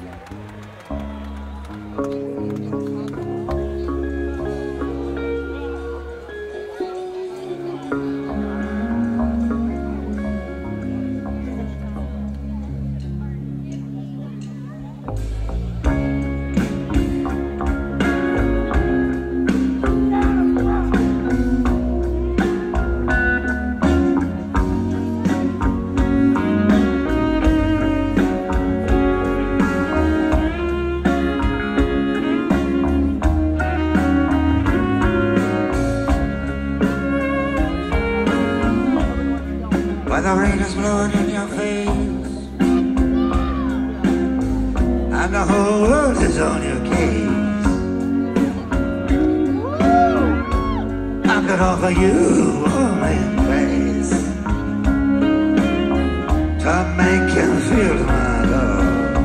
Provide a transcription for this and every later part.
When the rain is blowing in your face and the whole world is on your case, I could offer you all in place to make you feel my love.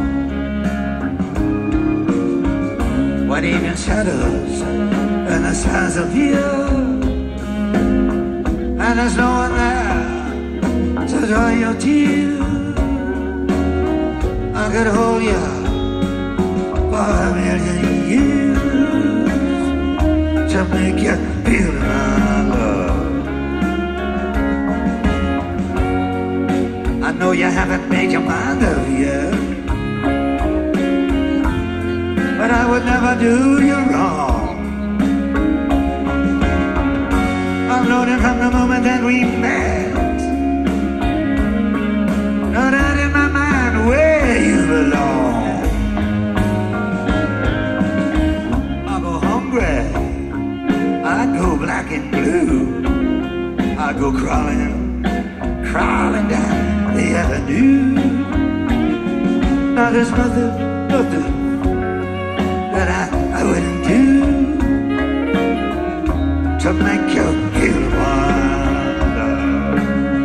When evening shadows and the stars appear and there's no one there to dry your tears, I could hold you for a million years to make you feel my love. I know you haven't made your mind up yet, but I would never do you wrong. I've known it from the moment that we met. No doubt in my mind where you belong. I go hungry, I go black and blue, I go crawling down the avenue. Now there's nothing that I wouldn't do to make you feel my love.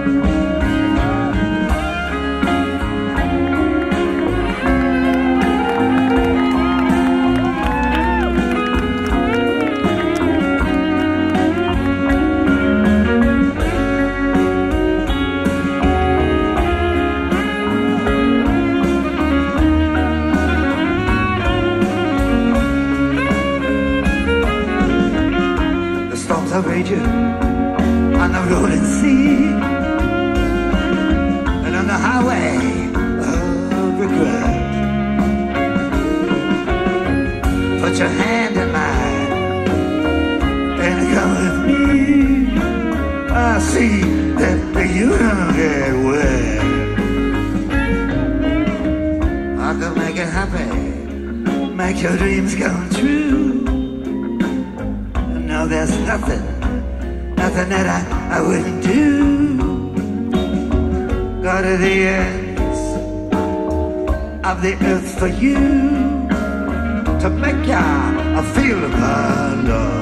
Are raging on the rolling sea and on the highway of regret. Put your hand in mine and come with me. I see that you don't get wet. I can make it happy, make your dreams come true. No, there's nothing that I wouldn't do. Go to the ends of the earth for you to make ya feel my love.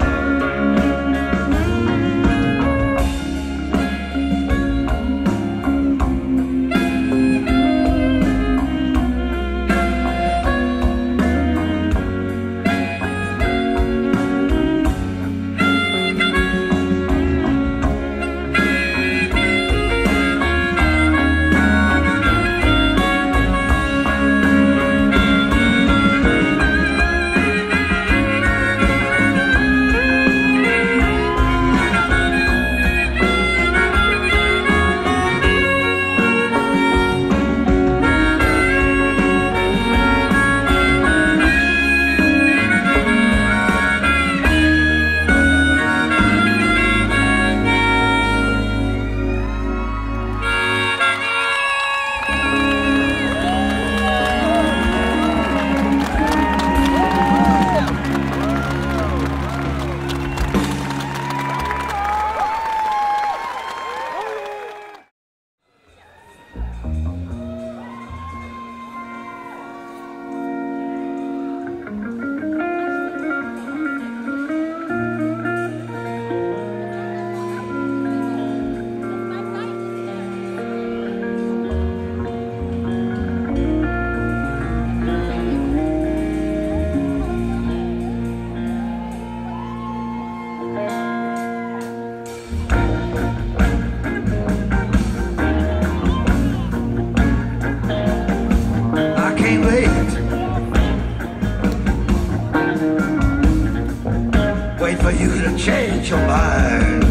you could have changed your mind.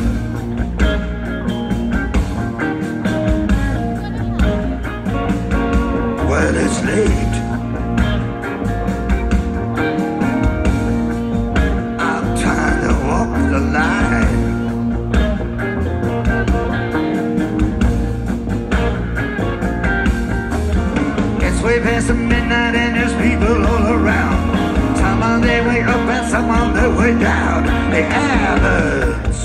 Well, it's late. I'm trying to walk the line. It's way past the midnight and there's people all around. Some on their way up and some on their way down. The Abbots.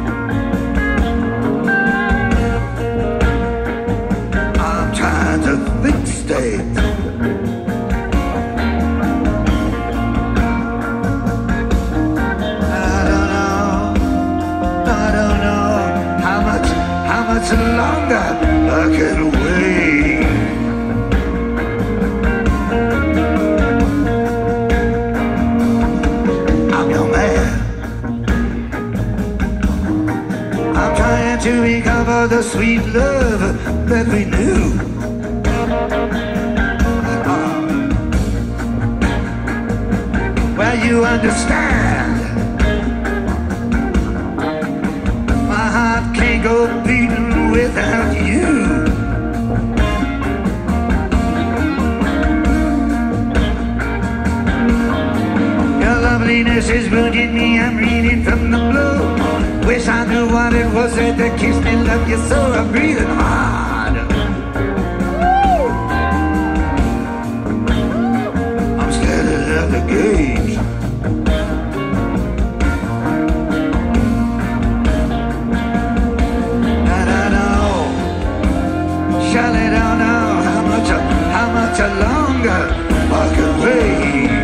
I'm trying to think straight. I don't know how much longer I can wait. To recover the sweet love that we knew. Well, you understand, my heart can't go beating without you. Your loveliness is wounding me, I'm reading from the blue. Wish I knew what it was that keeps me love you so. I'm breathing hard. I'm standing at the gate. And I know, surely don't know how much longer I can wait.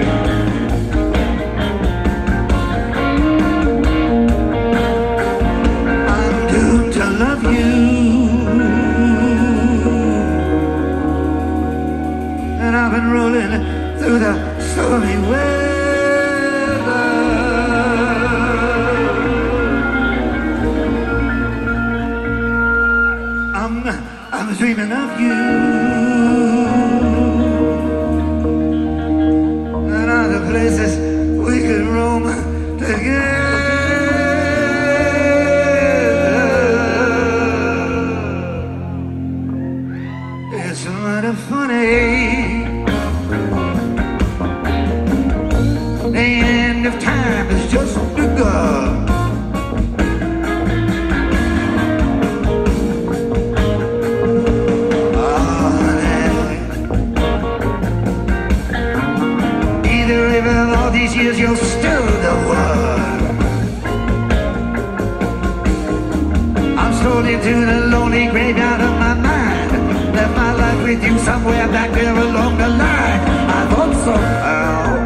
I've been rolling through the stormy weather. I'm dreaming of you and other places we could roam together. It's mighty funny. The end of time has just begun. Either even all these years you're still the one. I'm strolling to the lonely graveyard of my mind. Left my life with you somewhere back there along the line. I thought somehow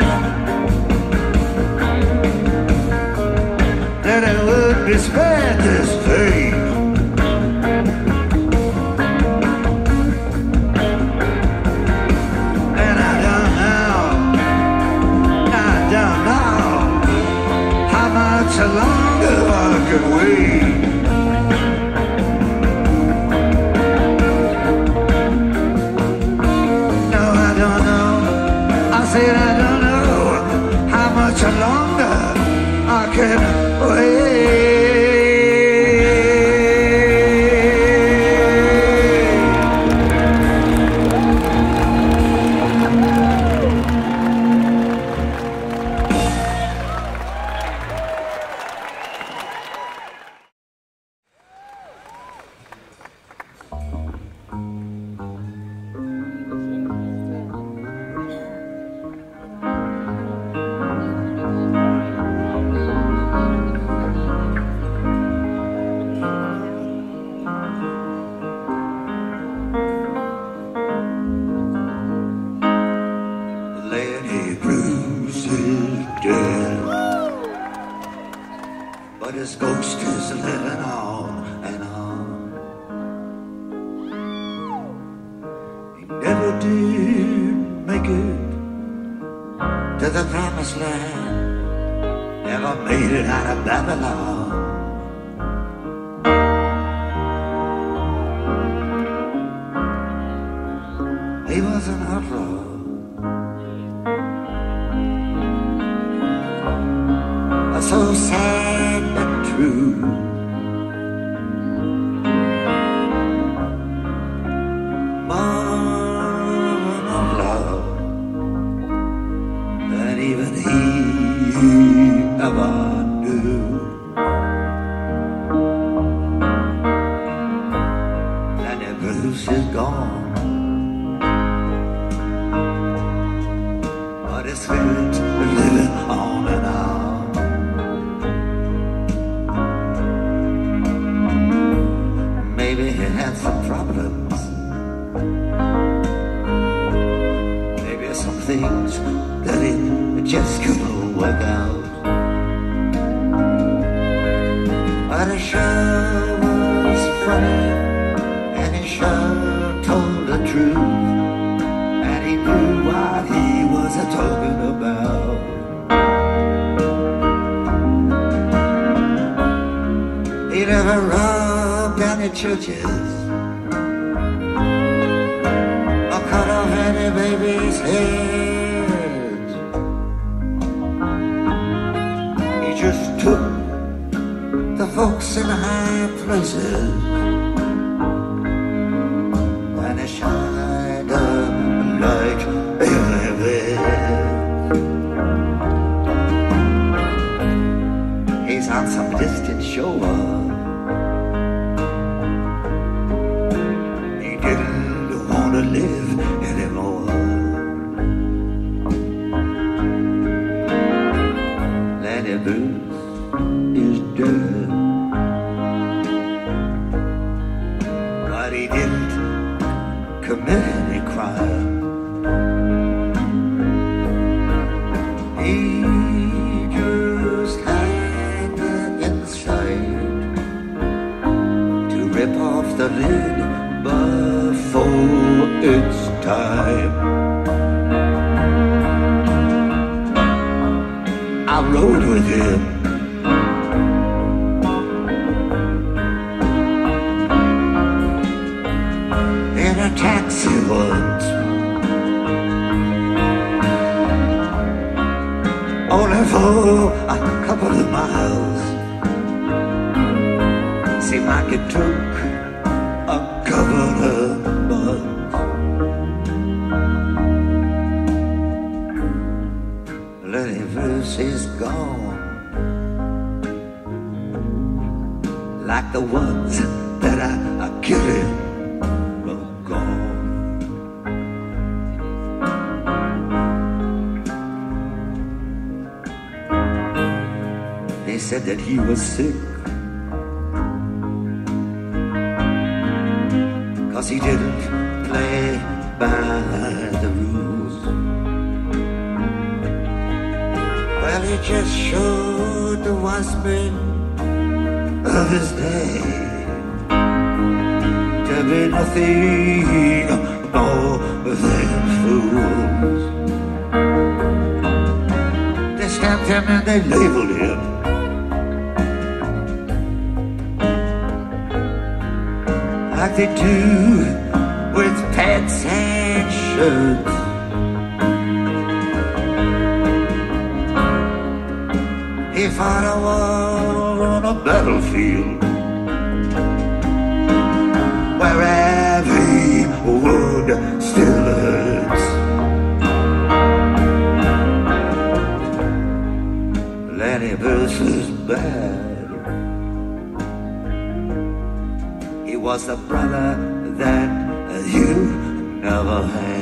that I would be spared this pain. And I don't know how much longer I can wait. No, I don't know. I said I don't know how much longer I can wait. But his ghost is living on and on. He never did make it to the promised land, never made it out of Babylon. He was an outlaw. So sad. spirit living on and on. Maybe he had some problems, maybe some things that it just couldn't work out. But he sure was funny, and he sure told the truth, and he knew what he was talking about. He never robbed any churches or cut off any baby's head. He just took the folks in high places and he shined a light everywhere. He's on some distant shore. He didn't want to live anymore. Lenny Bruce is dead, but he didn't commit any crime. He just had the insight to rip off the lid before it's time. I rode with him in a taxi once, only for a couple of miles. Seemed like it took a couple of months. Lenny Bruce is gone, like the ones that I killed. They said that he was sick 'cause he didn't play by the rules. Well, he just showed the wise men of his day to be nothing more than fools. They stamped him and they labeled him like they do with pants and shirts. He fought a war on a battlefield where every wound still hurts. Lenny Bruce was bad. He was the brother that you never had.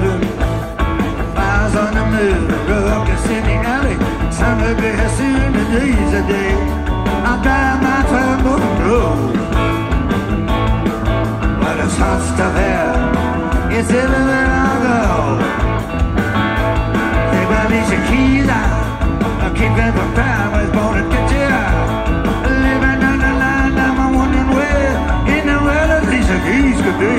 Ruckus in the alley, somewhere very soon. days a day. I drive my tugboat road. But it's hot stuff here. It's everywhere I go. They release your keys out. I keep them from town. Was born to get you out. Living down the line, now I'm wondering where in the world at least the keys could be.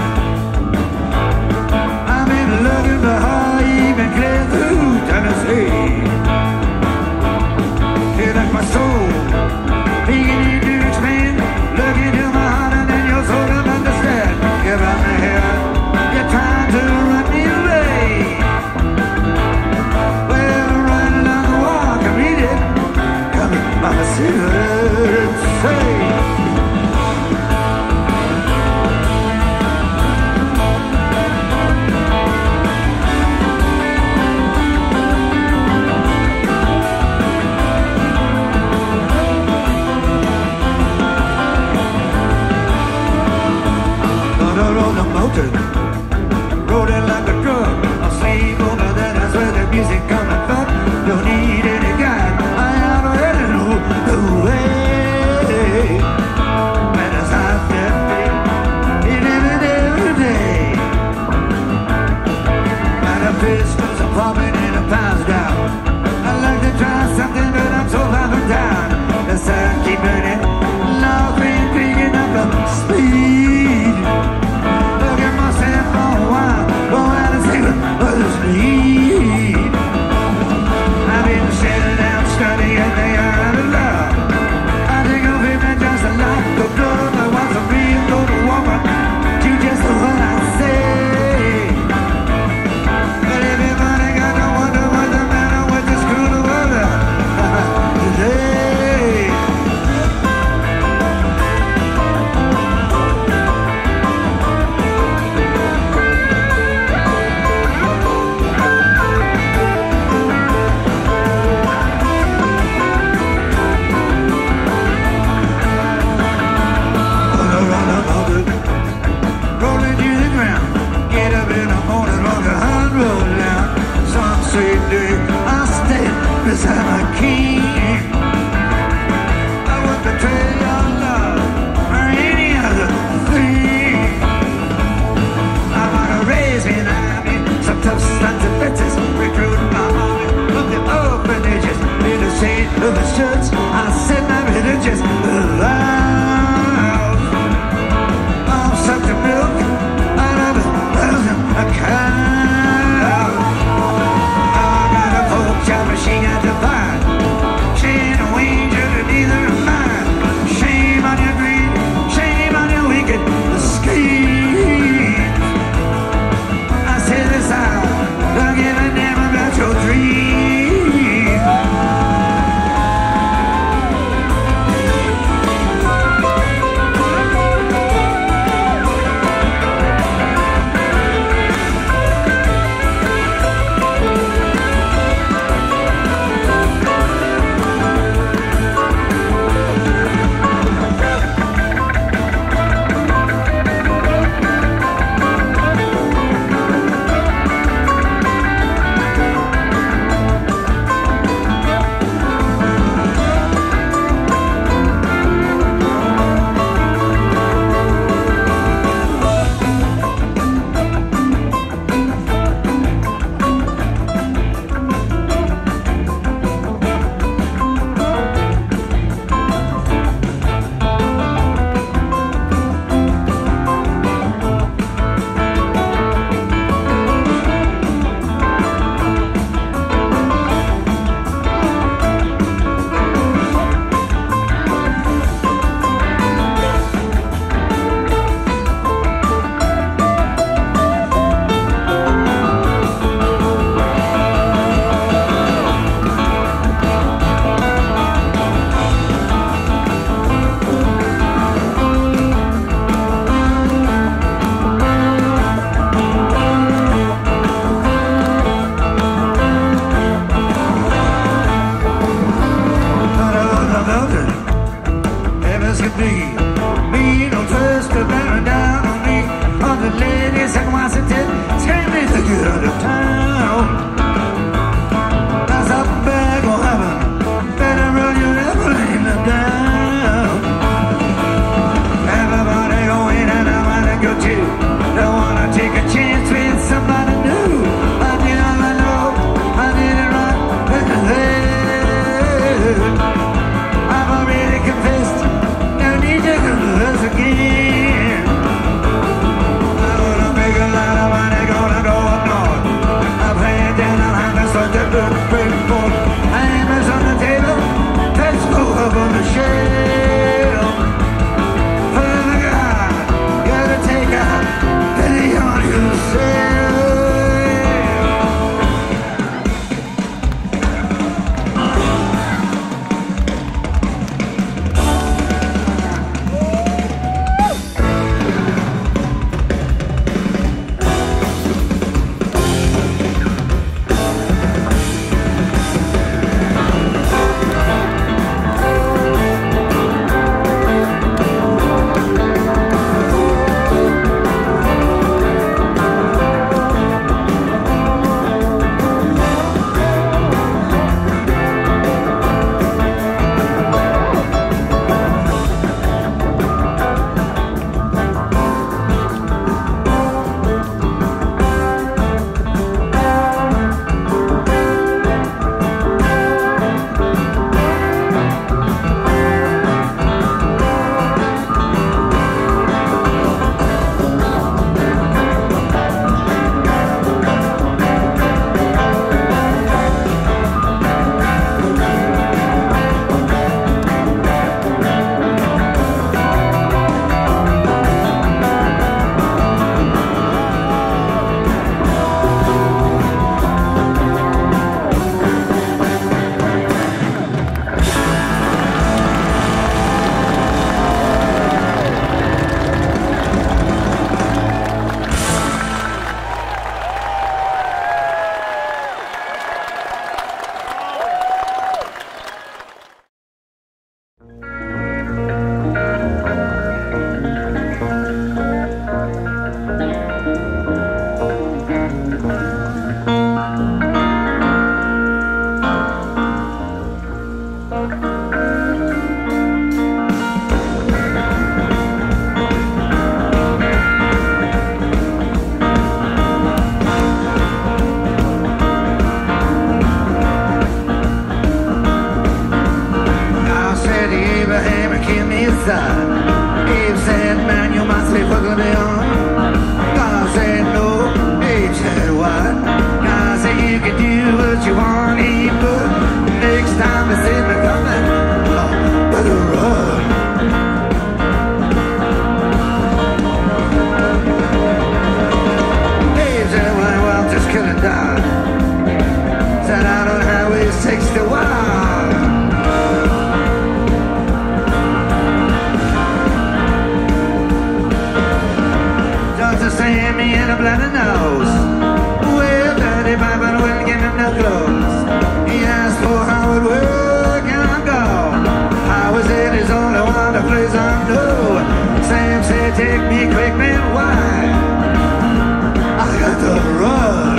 I've been looking for how even clear through Tennessee. Feel like my soul beginning to expand. Look into my heart and then your soul will understand. Get out of here. You're trying to run me away. Well, right along the walk, I read it. Come by my cigarette, say. Rolling like a drug, I'll sleep over there, that's where the music coming from. Don't need any guide, I already know the way. And as I step in every day, and the pistols are popping and the pounds down. I'd like to try something, but I'm so far from town. The sun keep burning, love been picking up the speed. I've been sitting down studying the art of love. I think of him and just like the blood. I want to be a good woman. Do just what I say. But everybody got to wonder what's the matter with this cool weather today. Rolling to the ground, get up in the morning, walk a hard road down. Sunset day, I stand beside my king. I want to trade your love for any other thing. I want to raise an army, some tough sons and bitches, recruiting my army from the orphanages. In the shade of the church, I set my religious alive. Suck the milk out of a cow. I got a pork chop and she got the vine. She ain't a wager to neither of mine. Shame on your greed, shame on your wicked scheme. I say this out, don't give a damn about your dreams. inside. Abe said, man, you must be fucking me on. God said no. Abe said what? God said you can do what you want, Abe, but next time I see me coming, better run. Abe said, well, just kill and die. Said out on Highway 61. Slam me in a bloody nose. Well, 35 and well, get in the clothes. He asked for how it work and I go. I was in his only one, the place I know. Sam said, take me quick, man, why? I got to run.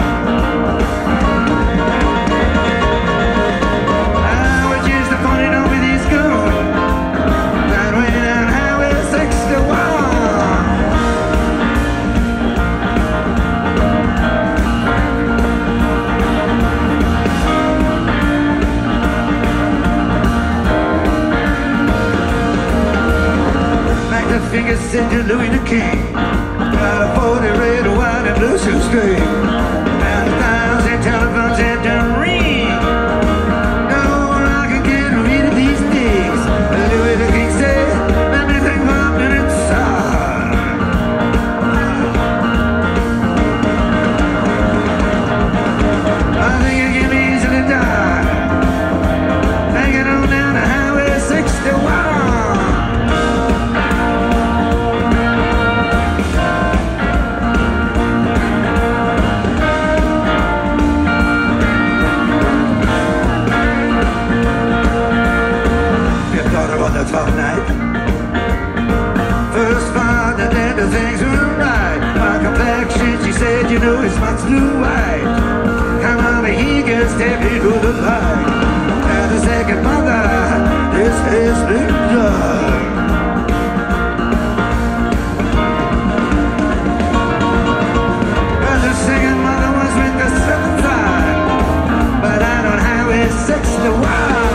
I was just a funny dog with his gun. That way down Highway 61. Fingers said to Louis the King, got a 40 red, white, and blue shoestring, and 1,000 telephones had to ring. No one I can get rid of these things. Louis the King said, let me think for a minute, son. I think you can easily die, hanging on down the Highway 61. Tough night. First found that then the things were right. My complexion, she said, you know, it's much too white. Come on, he gets step into the light. And the second mother, this has been done. And the second mother was with the seventh side. But out on Highway 61.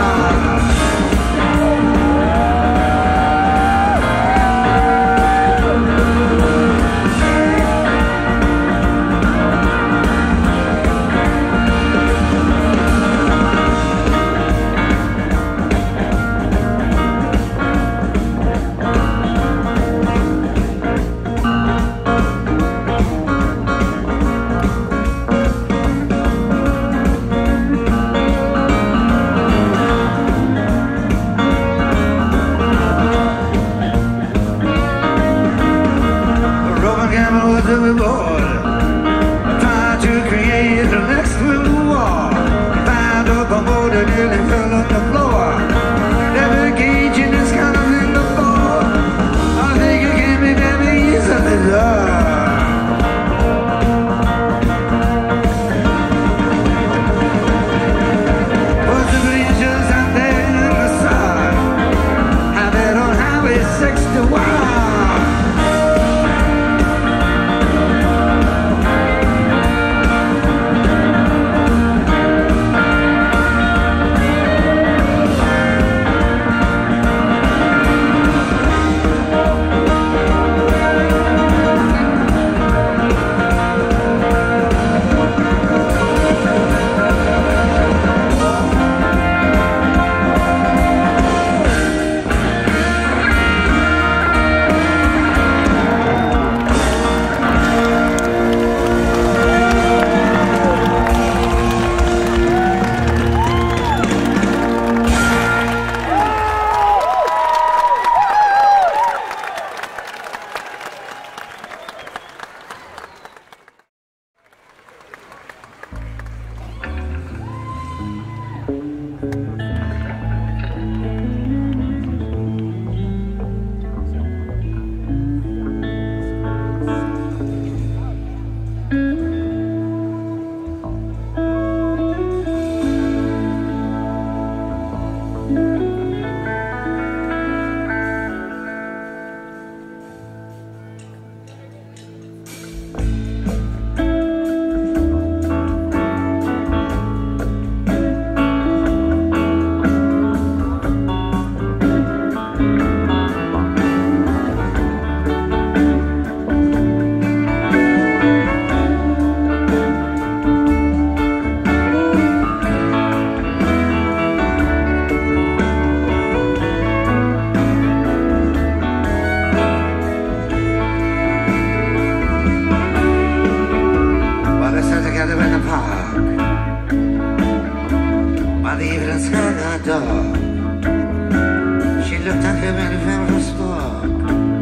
didn't scare the dog. She looked at him and felt a spark.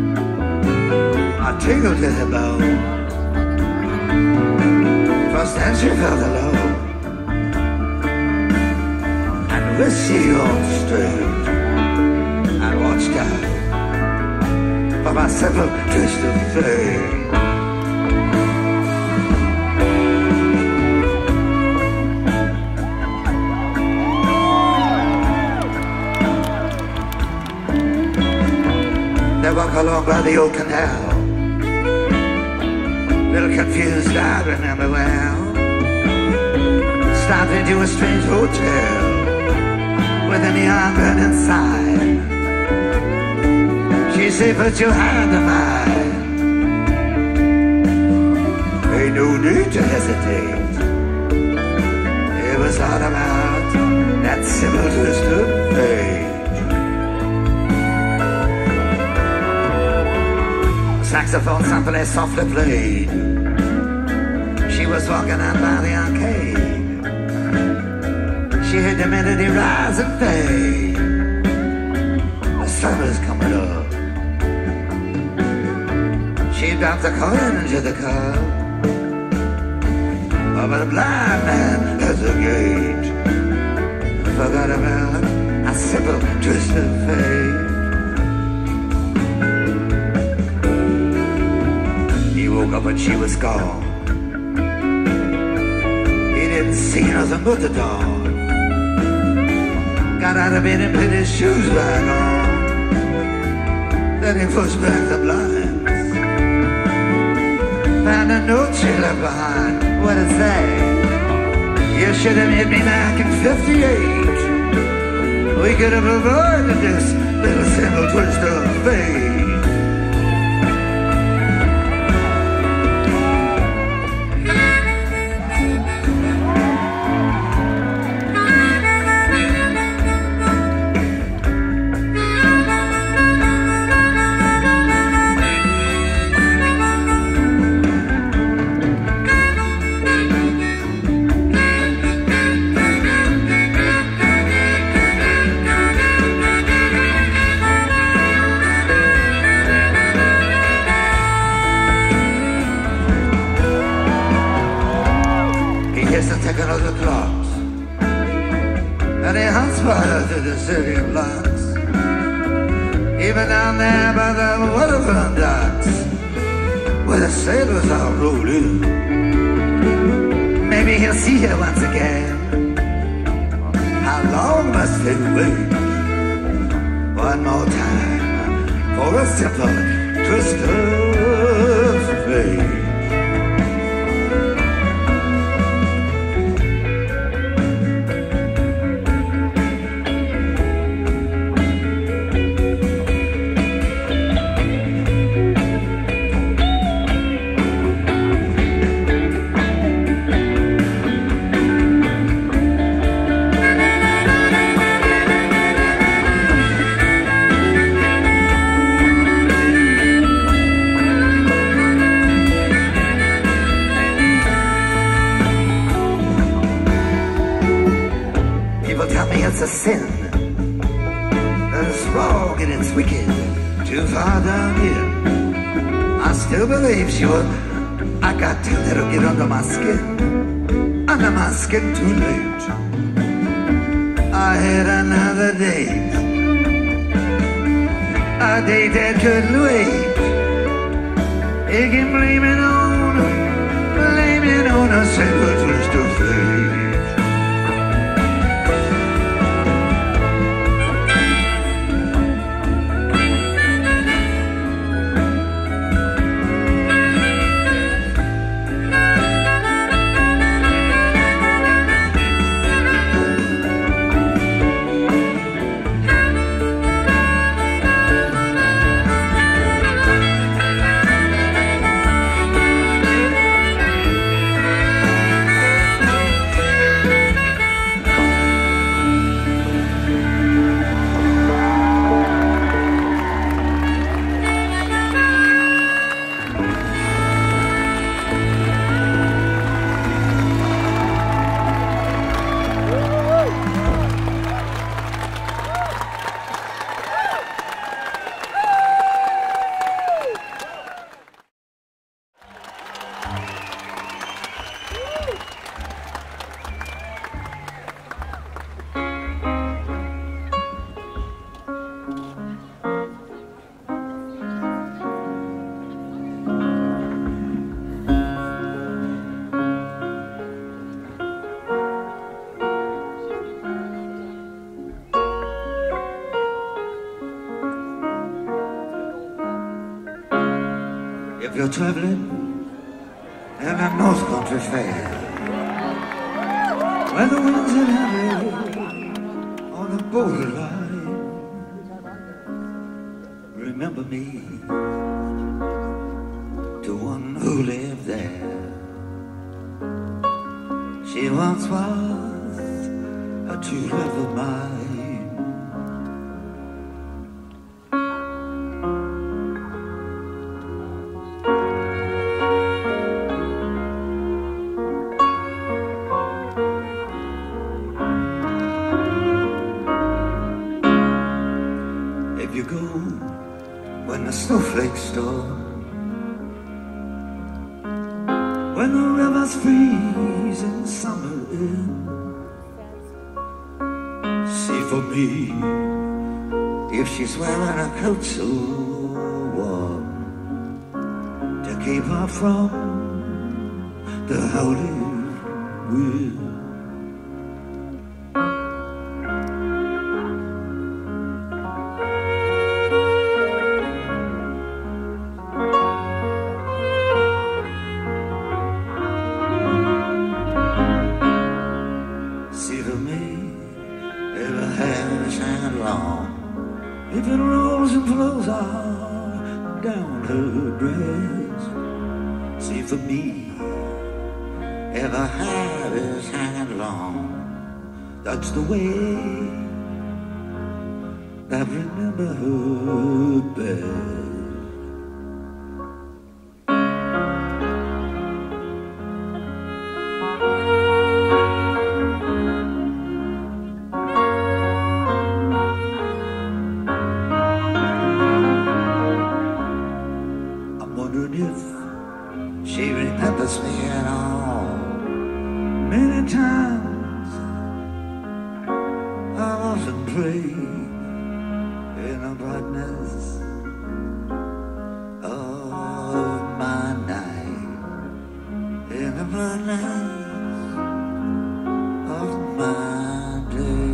I tingled to the bone. First then she felt alone, and with she on straight and watched out for my simple twist of fate. They walk along by the old canal, little confused, I remember well. Stopped into a strange hotel with a neon burning sign. She said, put your hand in mine. Ain't no need to hesitate. It was all about that simple twist of fate. Saxophone someplace softly played. She was walking out by the arcade. She heard the melody rise and fade. The sun was coming up. She dropped the coin into the cup. Oh, but a blind man has a gate. Forgot about a simple twist of fate. Woke up and she was gone. He didn't see nothing but the dawn. Got out of bed and put his shoes back on. Then he pushed back the blinds. Found a note she left behind. What it say? You should have hit me back in '58. We could have avoided this little simple twist of fate. Another clocks, and he hunts fire through the city of blocks, even down there by the waterfront docks, where the sailors all roll in. Maybe he'll see her once again. How long must they wait? One more time for a simple twist of fate. It's a sin, that it's wrong and it's wicked, too far down here. I still believe she would. I got to let her get under my skin too late. I had another date, a date that couldn't wait. You can blame it on a simple twist of fate. you're traveling in a North Country fair, where the winds are heavy on the borderline, remember me to one who lived there. She once was a true love of mine. If you go when the snowflakes storm, when the rivers freeze in summer in, see for me if she's wearing a coat so warm to keep her from the howling wind. If it rolls and flows on down her dress, see for me if her hair is hanging long. That's the way I remember her best. She remembers me at all. Many times I often pray in the brightness of my night, in the brightness of my day.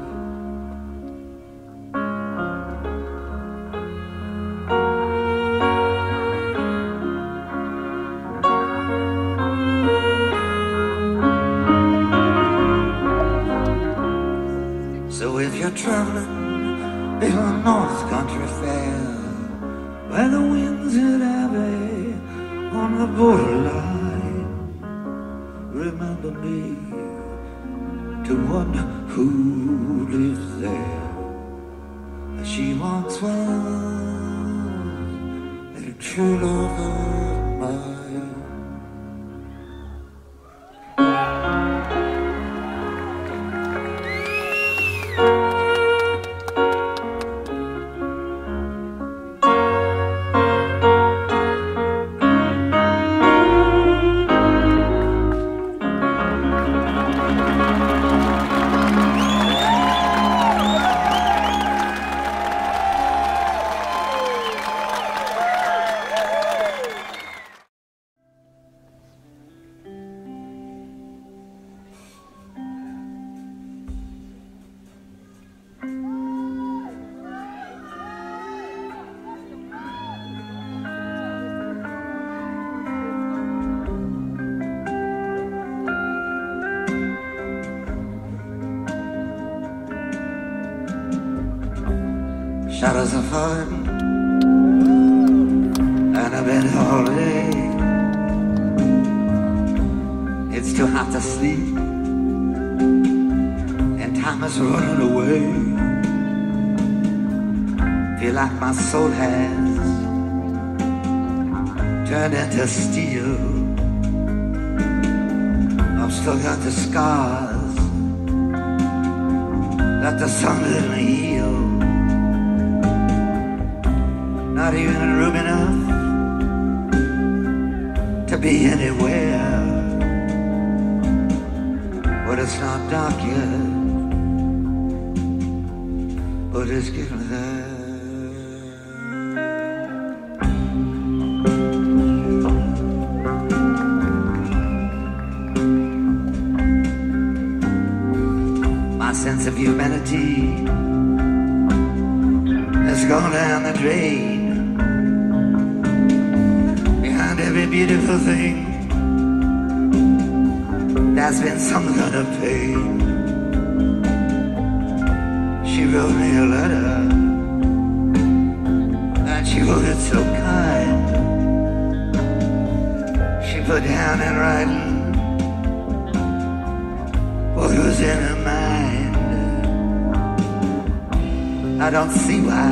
So if you're traveling in a North Country fair, where the winds hit heavy on the borderline, remember me to one who lives there. She once was a true love of mine. Shadows are falling and I've been all day. It's too hot to sleep and time is running away. Feel like my soul has turned into steel. I've still got the scars that the sun didn't heal. Not even room enough to be anywhere, but it's not dark yet, but it's getting there. My sense of humanity has gone down the drain. beautiful thing that's been some kind of pain. She wrote me a letter, and she wrote it so kind. She put down in writing what was in her mind. I don't see why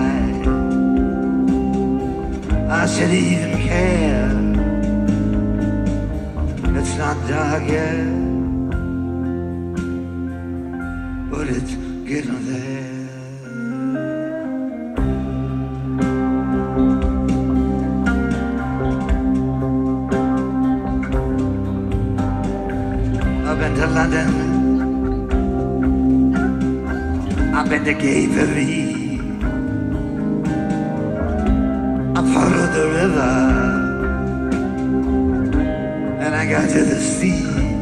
I should even care. It's not dark yet, but it's getting there. I've been to London, I've been to Gay Paris, I followed the river and I got to the sea.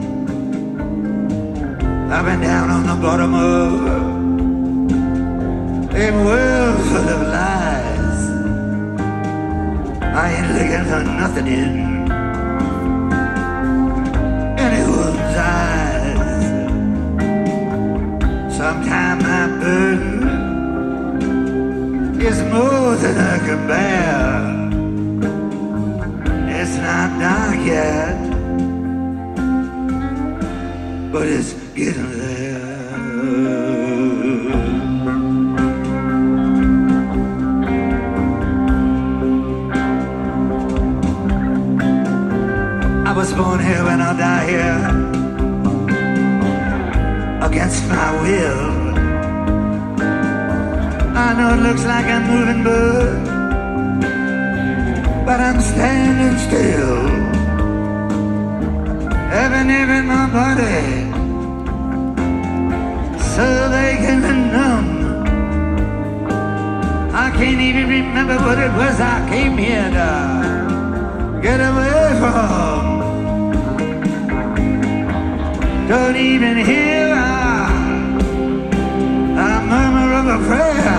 I've been down on the bottom of a world full of lies. I ain't looking for nothing in anyone's eyes. Sometimes my burden is more than I can bear. It's not dark yet, but it's getting there. I was born here and I'll die here against my will. I know it looks like I'm moving, but I'm standing still. Every nerve in my body, so they can be numb. I can't even remember what it was I came here to get away from. Don't even hear a murmur of a prayer.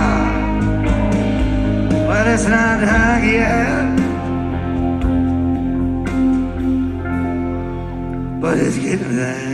Well, it's not dark yet, but it's getting there.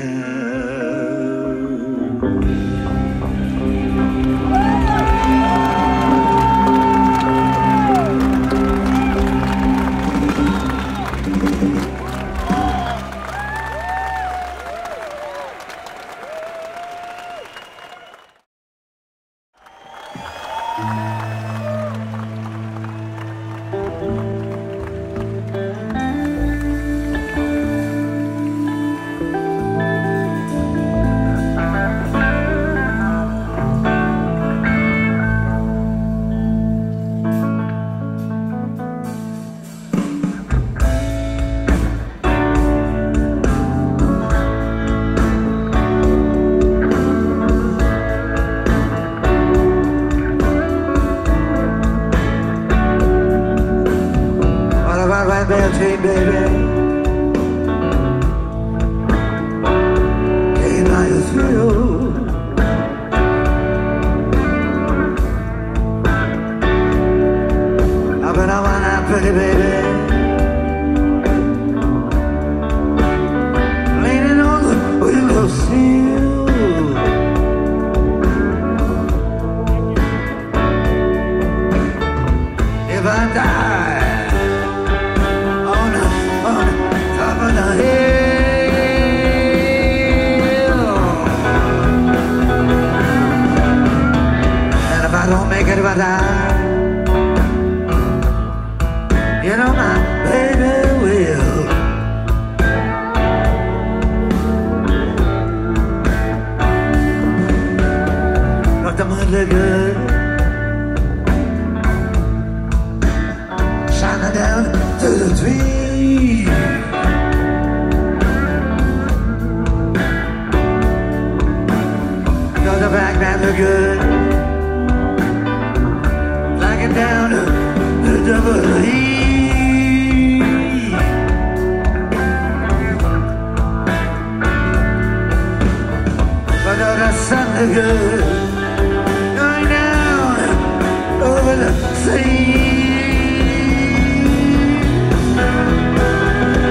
Over the sea.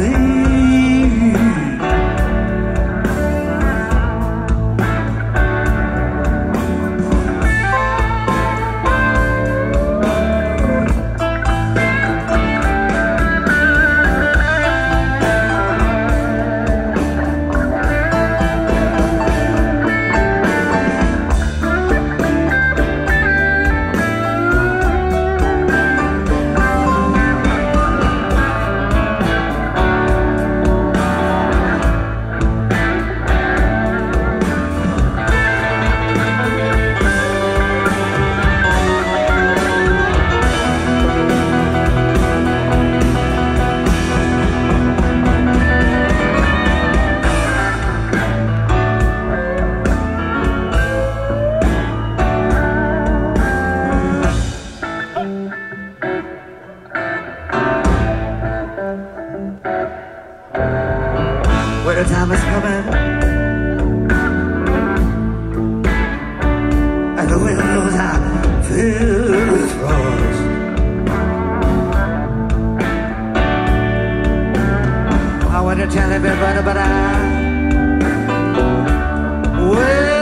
leave. Winter time is coming, and the windows are filled with frost. I want to tell everybody, but I